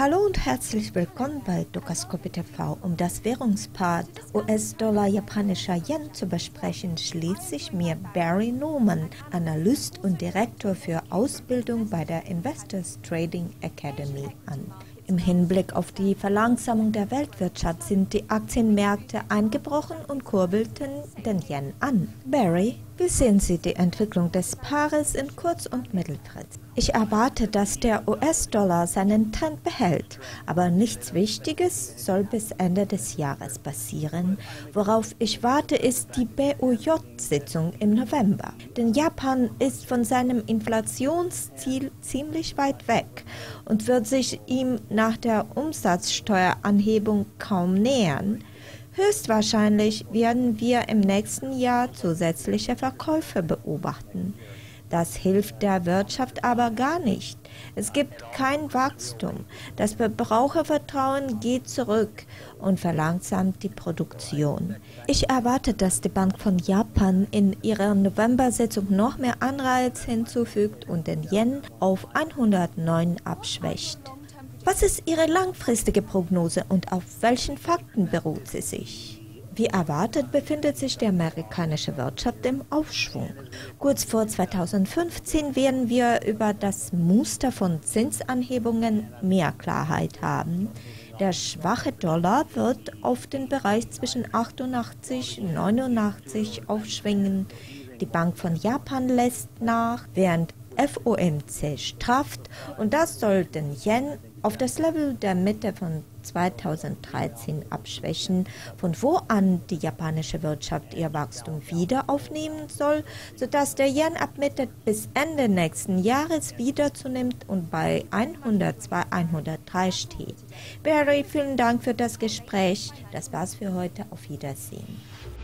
Hallo und herzlich willkommen bei Dokascopy TV. Um das Währungspaar US-Dollar japanischer Yen zu besprechen, schließt sich mir Barry Norman, Analyst und Direktor für Ausbildung bei der Investors Trading Academy, an. Im Hinblick auf die Verlangsamung der Weltwirtschaft sind die Aktienmärkte eingebrochen und kurbelten den Yen an. Barry, wie sehen Sie die Entwicklung des Paares in Kurz- und Mittelfrist? Ich erwarte, dass der US-Dollar seinen Trend behält, aber nichts Wichtiges soll bis Ende des Jahres passieren. Worauf ich warte, ist die BOJ-Sitzung im November. Denn Japan ist von seinem Inflationsziel ziemlich weit weg und wird sich ihm nach der Umsatzsteueranhebung kaum nähern. Höchstwahrscheinlich werden wir im nächsten Jahr zusätzliche Verkäufe beobachten. Das hilft der Wirtschaft aber gar nicht. Es gibt kein Wachstum. Das Verbrauchervertrauen geht zurück und verlangsamt die Produktion. Ich erwarte, dass die Bank von Japan in ihrer November-Sitzung noch mehr Anreiz hinzufügt und den Yen auf 109 abschwächt. Was ist Ihre langfristige Prognose und auf welchen Fakten beruht sie sich? Wie erwartet befindet sich die amerikanische Wirtschaft im Aufschwung. Kurz vor 2015 werden wir über das Muster von Zinsanhebungen mehr Klarheit haben. Der schwache Dollar wird auf den Bereich zwischen 88 und 89 aufschwingen. Die Bank von Japan lässt nach, während FOMC strafft, und das soll den Yen auf das Level der Mitte von 2013 abschwächen, von wo an die japanische Wirtschaft ihr Wachstum wieder aufnehmen soll, sodass der Yen ab Mitte bis Ende nächsten Jahres wieder zunimmt und bei 102, 103 steht. Barry, vielen Dank für das Gespräch. Das war's für heute. Auf Wiedersehen.